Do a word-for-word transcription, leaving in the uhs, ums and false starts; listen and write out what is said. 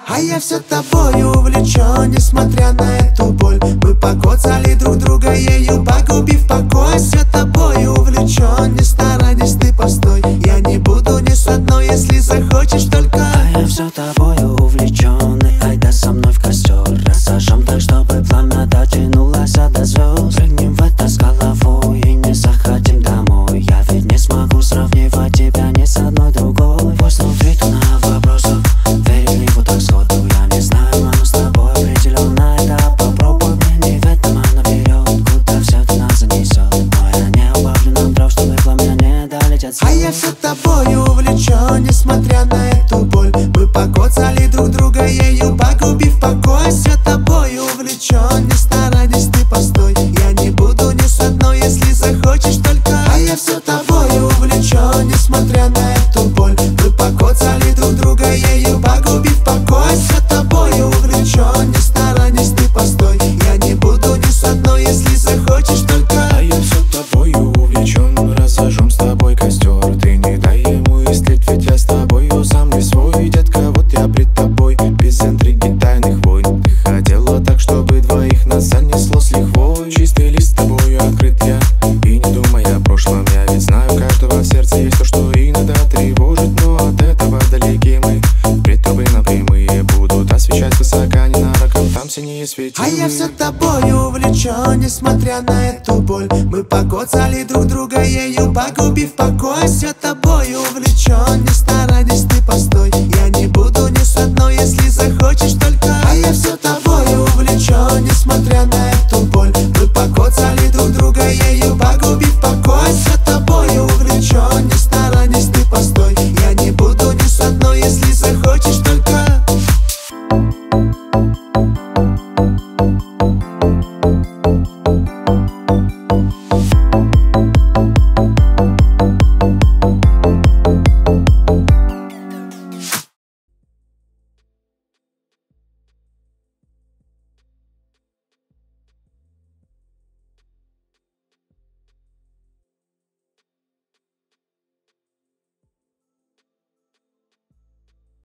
А я все тобою увлечен, несмотря на эту боль. Мы покоцали друг друга, ею погубив покой. Все тобою увлечен, не старайтесь, ты постой. Я не буду ни с одной, если захочешь только. А я все тобою увлечен, и айда со мной в костер. Рассажем так, чтобы пламя дотянулось до звезд. Прыгнем в это с головой и не заходим домой. Я ведь не смогу сравнивать тебя ни с одной другой. Пусть внутри тона вопросов, верить не буду сходу. Я не знаю, но с тобой определенно это попробуй. Мне не в этом, а наперед, куда все это нас занесет. Но я не убавлю нам дров, чтобы пламя не долетят. А я все тобою увлечен, несмотря на эту боль. Мы покоцали друг друга, ею погубив покой. Все тобою увлечен, не старайтесь, ты постой. Я не буду ни с одной, если захочешь только. А я все тобою увлечен, несмотря на эту боль. Мы покоцали друг друга, ею погубив покой. Все тобою увлечен, не старайтесь, ты постой. Я не буду ни с одной, если захочешь только. А я все тобою увлечен, разожжем с тобой костер. Ты не дай ему истлеть, ведь я с тобою сам не свой. Детка, вот я пред тобой, без интриги тайных войн. Ты хотела так, чтобы двоих нас занесло с лихвой. Чистый лист с тобою открыт я, и не думай о прошлом. Я ведь знаю, у каждого в сердце есть то, что иногда тревожит. Но от этого далеки мы, пред тобой напрямые будут освещать высока, не нароком, там синие светильные. А я все тобою увлечен, несмотря на эту боль. Мы покоцали друг друга, ею погубив покой. Все тобою увлечен, не старайтесь, ты постой.